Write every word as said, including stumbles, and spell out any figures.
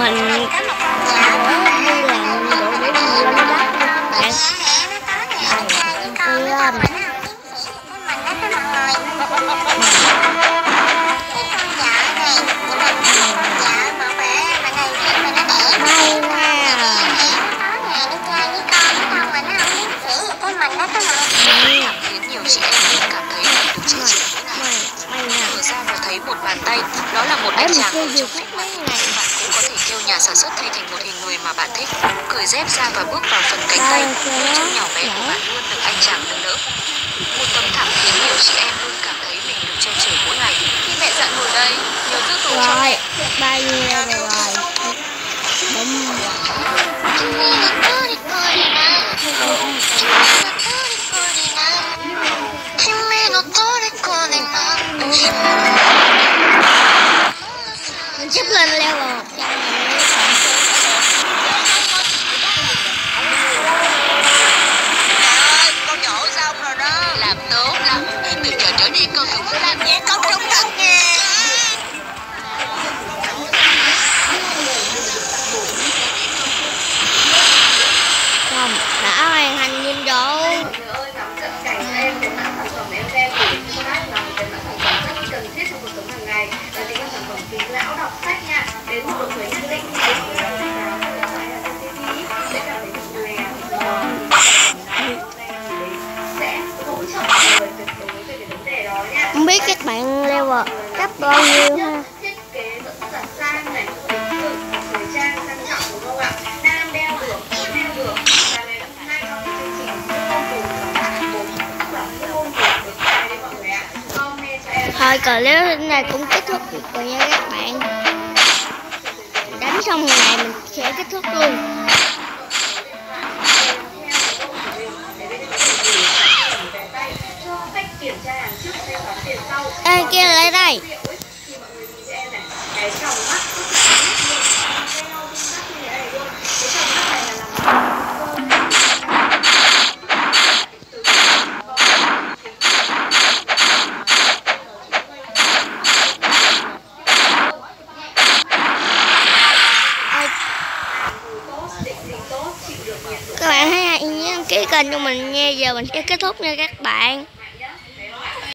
mình đi làm đồ để mình lên đất nha các bạn. Đây, lên. Nhiều chị em luôn cảm thấy được chia sẻ mỗi ngày. Mở ra và thấy một bàn tay, đó là một anh chàng ở trong phim mặt. Bạn cũng có thể kêu nhà sản xuất thay thành một hình người mà bạn thích, cởi dép ra và bước vào phần cánh tay. Chân nhỏ bé của bạn luôn được anh chàng nâng đỡ. Một tấm thảm khiến nhiều chị em luôn cảm thấy mình được che chở mỗi ngày. Khi mẹ dặn ngồi đây, nhớ giữ tủ cho mẹ. Bao nhiêu rồi rồi. Mình xếp lên level một trăm con nhổ xong rồi đó. Làm tốt lắm. Từ giờ trở đi con đừng có làm nhé, con trung thật nha. không đã hoàn thành nhiệm vụ. Không biết các bạn level cấp bao nhiêu ha. Thôi còn nếu này cũng kết thúc rồi nha các bạn. Đánh xong ngày này mình sẽ kết thúc luôn. Ê kia lại đây. Các bạn hãy nhớ đăng ký kênh cho mình nha. Giờ mình sẽ kết thúc nha các bạn.